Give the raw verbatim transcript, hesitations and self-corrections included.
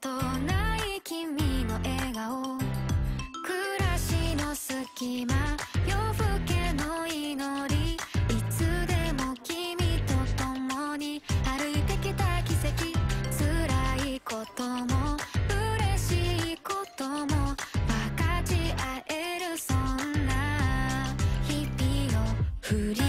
とない君の笑顔、暮らしの隙間、夜更けの祈り、いつでも君と共に歩いてきた奇跡、辛いことも嬉しいことも分かち合える、そんな日々を振り